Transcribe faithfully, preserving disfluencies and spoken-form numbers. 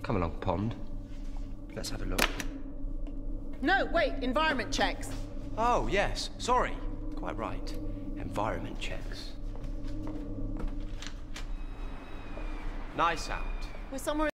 Come along, Pond. Let's have a look. No, wait, environment checks. Oh, yes. Sorry. Quite right. Environment checks. Nice out. We're somewhere